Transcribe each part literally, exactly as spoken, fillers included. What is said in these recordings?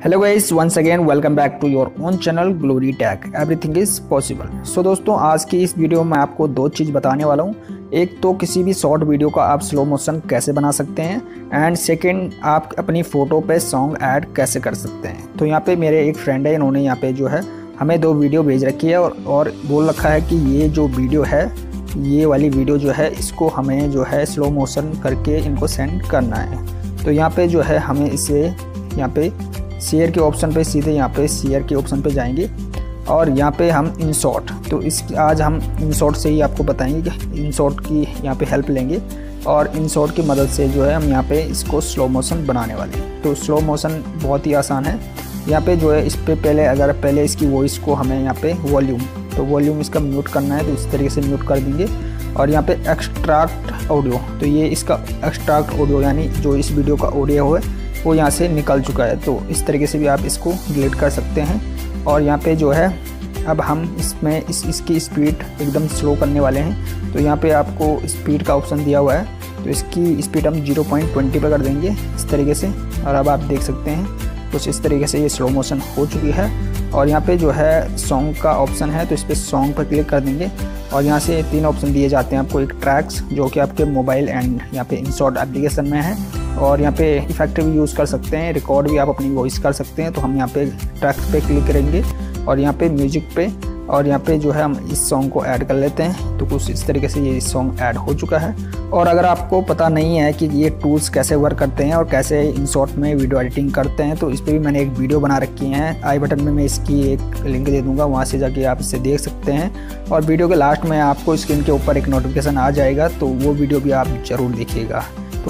Hello guys, once again welcome back to your own channel Glory Tech, everything is possible. So दोस्तों, आज की इस video में आपको दो चीज़ बताने वाला हूँ। एक तो किसी भी शॉर्ट वीडियो का आप स्लो मोशन कैसे बना सकते हैं, एंड सेकंड आप अपनी फ़ोटो पे सॉन्ग ऐड कैसे कर सकते हैं। तो यहाँ पे मेरे एक फ्रेंड है, इन्होंने यहाँ पे जो है हमें दो वीडियो भेज रखी है और, और बोल रखा है कि ये जो वीडियो है, ये वाली वीडियो जो है इसको हमें जो है स्लो मोशन करके इनको सेंड करना है। तो यहाँ पे जो है हमें इसे यहाँ पे शेयर के ऑप्शन पे सीधे यहाँ पे शेयर के ऑप्शन पे जाएंगे और यहाँ पे हम इंसर्ट, तो इस आज हम इंसर्ट से ही आपको बताएंगे कि इंसर्ट की यहाँ पे हेल्प लेंगे और इंसर्ट की मदद से जो है हम यहाँ पे इसको स्लो मोशन बनाने वाले हैं। तो स्लो मोशन बहुत ही आसान है। यहाँ पे जो है इस पर पहले अगर पहले इसकी वॉइस को हमें यहाँ पे वॉल्यूम, तो वॉल्यूम इसका म्यूट करना है, तो इस तरीके से म्यूट कर देंगे। और यहाँ पे एक्सट्रैक्ट ऑडियो, तो ये इसका एक्सट्रैक्ट ऑडियो यानी जो इस वीडियो का ऑडियो है वो यहाँ से निकल चुका है, तो इस तरीके से भी आप इसको डिलीट कर सकते हैं। और यहाँ पे जो है अब हम इसमें इस इसकी स्पीड एकदम स्लो करने वाले हैं। तो यहाँ पे आपको स्पीड का ऑप्शन दिया हुआ है, तो इसकी स्पीड हम ज़ीरो पॉइंट टू ज़ीरो पे कर देंगे इस तरीके से। और अब आप देख सकते हैं कुछ इस तरीके से ये स्लो मोशन हो चुकी है। और यहाँ पे जो है सॉन्ग का ऑप्शन है, तो इस पर सॉन्ग पर क्लिक कर देंगे और यहाँ से तीन ऑप्शन दिए जाते हैं आपको। एक ट्रैक्स जो कि आपके मोबाइल एंड यहाँ पे इंसर्ट एप्लीकेशन में है, और यहाँ पे इफेक्ट भी यूज़ कर सकते हैं, रिकॉर्ड भी आप अपनी वॉइस कर सकते हैं। तो हम यहाँ पे ट्रैक्स पे क्लिक करेंगे और यहाँ पे म्यूजिक पे, और यहाँ पे जो है हम इस सॉन्ग को ऐड कर लेते हैं। तो कुछ इस तरीके से ये सॉन्ग ऐड हो चुका है। और अगर आपको पता नहीं है कि ये टूल्स कैसे वर्क करते हैं और कैसे इंसर्ट में वीडियो एडिटिंग करते हैं, तो इस पर भी मैंने एक वीडियो बना रखी है। आई बटन में मैं इसकी एक लिंक दे दूंगा, वहाँ से जाके आप इसे देख सकते हैं। और वीडियो के लास्ट में आपको स्क्रीन के ऊपर एक नोटिफिकेशन आ जाएगा, तो वो वीडियो भी आप ज़रूर देखिएगा।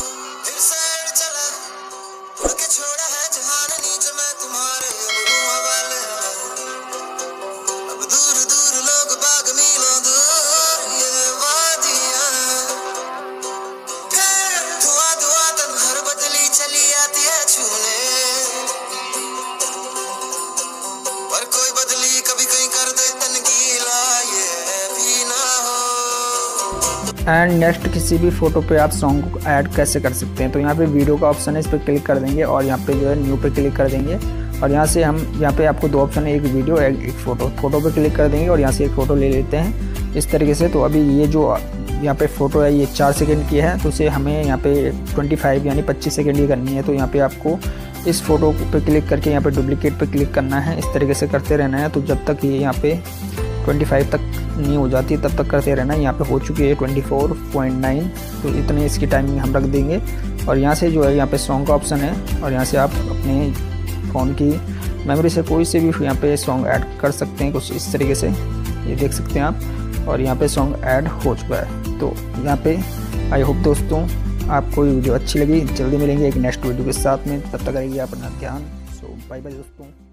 एंड नेक्स्ट किसी भी फ़ोटो पे आप सॉन्ग को ऐड कैसे कर सकते हैं। तो यहाँ पे वीडियो का ऑप्शन है, इस पर क्लिक कर देंगे और यहाँ पे जो है न्यू पे क्लिक कर देंगे। और यहाँ से हम यहाँ पे आपको दो ऑप्शन है, एक वीडियो एक, एक फ़ोटो। फ़ोटो पे क्लिक कर देंगे और यहाँ से एक फ़ोटो ले लेते हैं इस तरीके से। तो अभी ये जो यहाँ पे फ़ोटो है ये चार सेकेंड की है, तो इसे हमें यहाँ पे पच्चीस यानी पच्चीस सेकेंड की करनी है। तो यहाँ पे आपको इस फोटो पे क्लिक करके यहाँ पे डुप्लीकेट पे क्लिक करना है, इस तरीके से करते रहना है। तो जब तक ये यहाँ पे पच्चीस तक नहीं हो जाती तब तक करते रहना है। यहाँ पे हो चुकी है चौबीस पॉइंट नौ, तो इतने इसकी टाइमिंग हम रख देंगे। और यहाँ से जो है यहाँ पे सॉन्ग का ऑप्शन है, और यहाँ से आप अपने फ़ोन की मेमोरी से कोई से भी यहाँ पे सॉन्ग ऐड कर सकते हैं, कुछ इस तरीके से ये देख सकते हैं आप। और यहाँ पे सॉन्ग ऐड हो चुका है। तो यहाँ पे आई होप दोस्तों आपको ये वीडियो अच्छी लगी। जल्दी मिलेंगे एक नेक्स्ट वीडियो के साथ में, तब तक रहिए अपना ध्यान। सो बाय बाय दोस्तों।